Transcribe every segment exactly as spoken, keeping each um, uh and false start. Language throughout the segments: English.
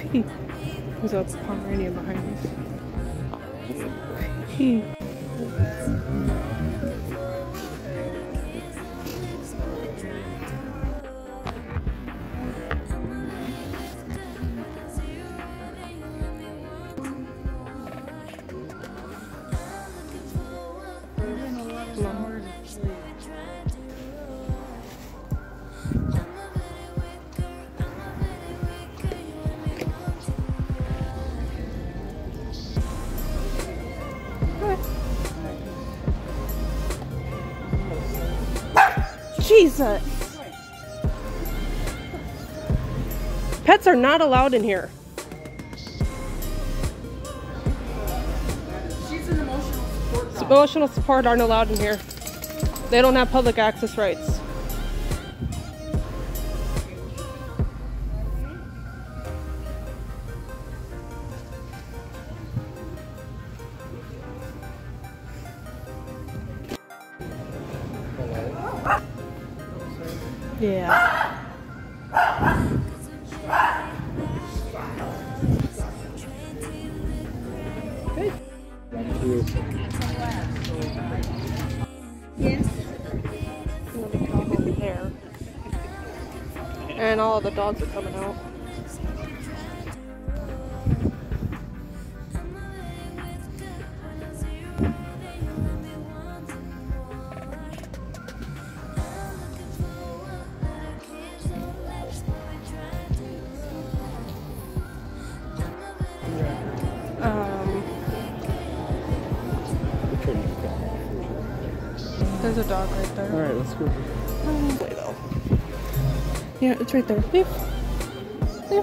There's a Pomeranian behind me. Jesus! Pets are not allowed in here. She's an emotional support dog. Emotional support aren't allowed in here. They don't have public access rights. Yeah. Good. Yes. Another dog over there. And all the dogs are coming out. Um, there's a dog right there. Alright, let's go. Um, wait though. Yeah, it's right there. Leave. Leave.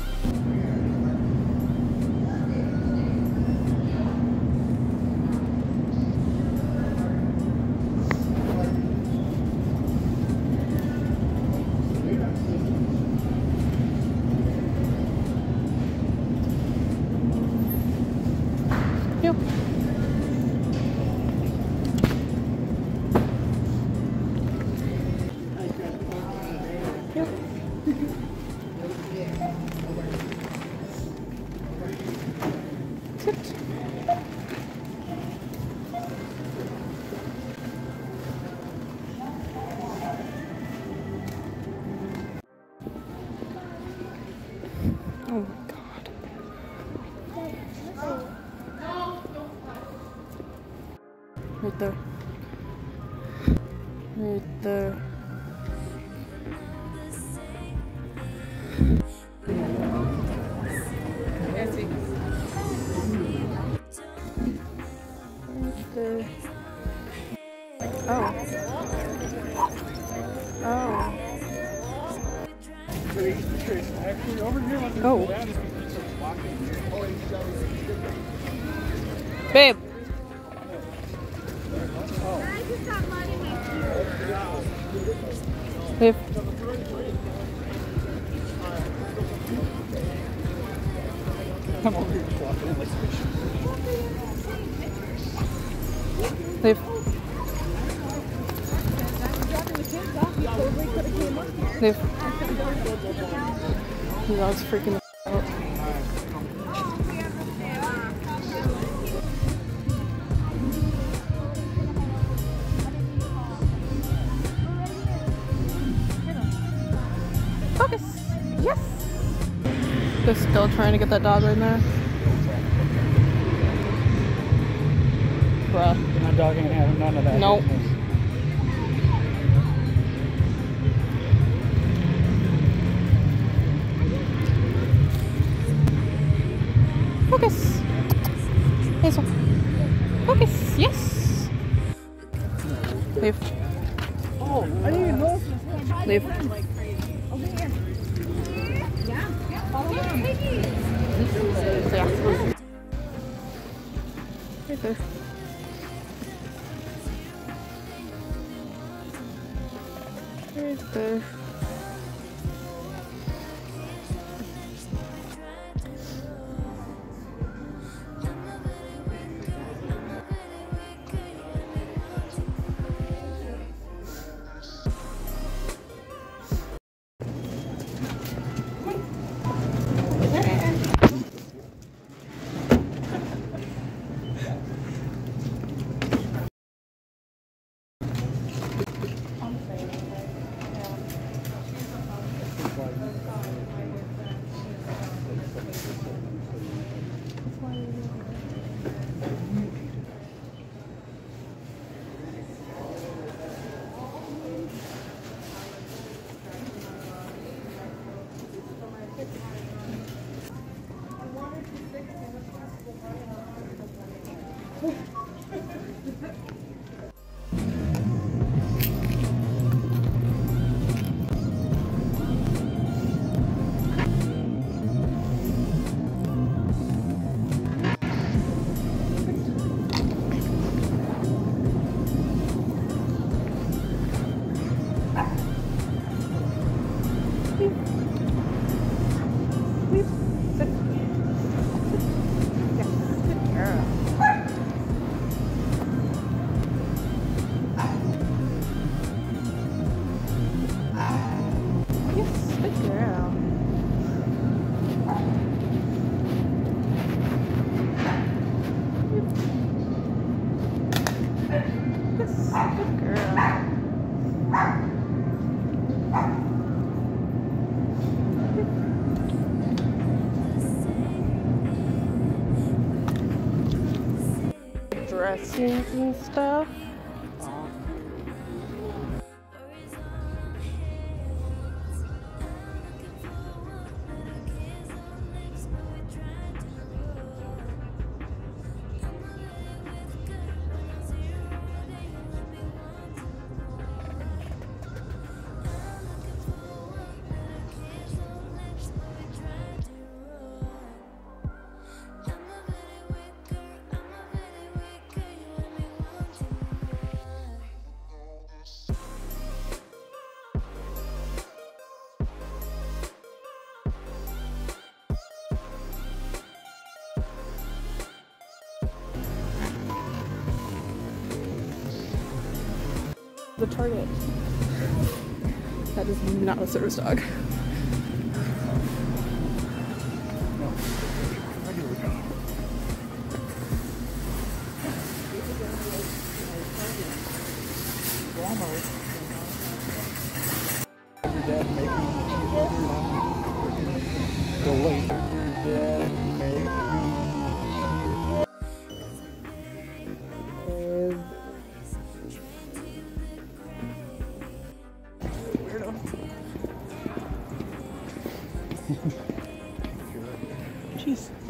Yep. Yep. Sit. Oh my God. Right there. Right there. Right there. Oh. Oh. Actually, over here, let's Oh. go down and keep walking here. Babe. Babe. Come over here, just walk in. Let's Leave. Leave. The dog's freaking out. Focus. Yes. They're still trying to get that dog in there. Bruh. My dog ain't having none of that. Nope. business. Focus. Hazel. Focus. Yes. Leave. Oh, I didn't even know. Leave. Yeah. Right there. Right there. scenes and stuff. The Target. That is not a service dog. Walmart. Your dad making the wait. Your dad making. Weirdo. Jeez.